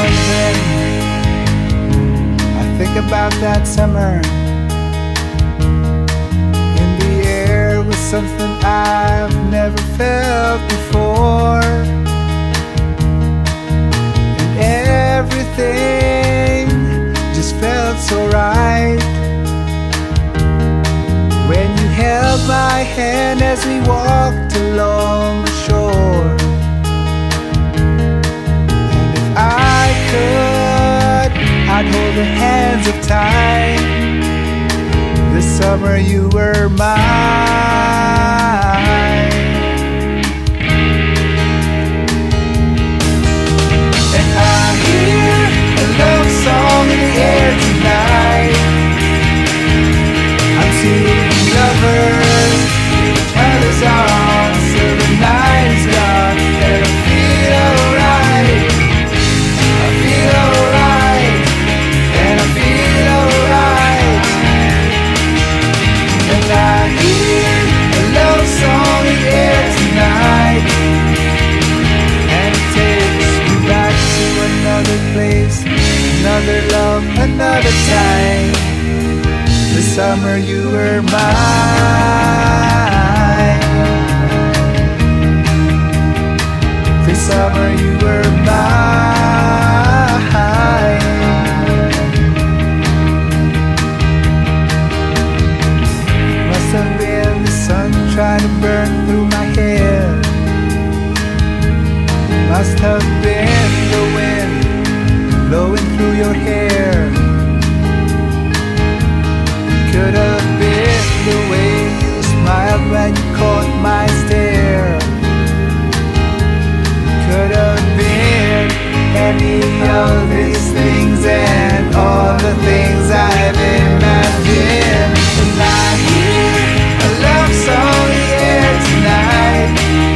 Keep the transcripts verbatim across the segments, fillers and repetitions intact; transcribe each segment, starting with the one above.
and then I think about that summer. In the air was something I've never felt before, and everything just felt so right when you held my hand as we walked along the shore. And if I could, I'd hold the hands of time. This summer you were mine. And I hear a love song in the air tonight. I'm seeing lovers, each other's arms, till the night is gone. And I feel alright, I feel alright, and I feel alright. And I hear a love song in the air tonight, and it takes me back to another place, another love, another time. This summer you were mine. This summer you were mine. Must have been the sun trying to burn through my hair. Must have been the wind blowing through your hair. Could have been the way you smiled when you caught my stare. Could have been any of these things and all the things I've imagined. And I hear a love song in the air tonight.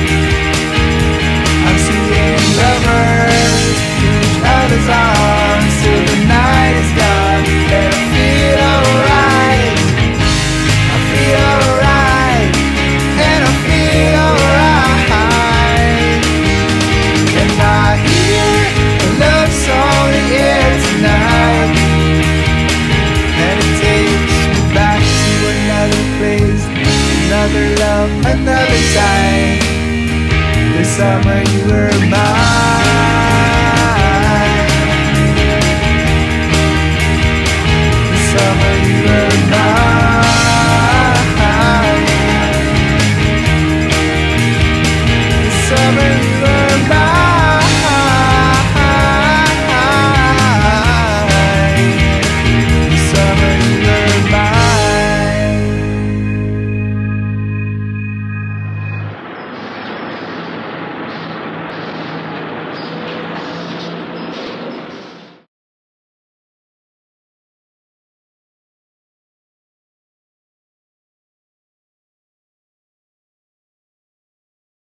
I'm seeing lovers in each other's arms till the night is gone. And I feel alright, I feel alright, and I feel alright. And I hear a love song in the air tonight, and it takes me back to another place, another love, another time. This summer you were mine.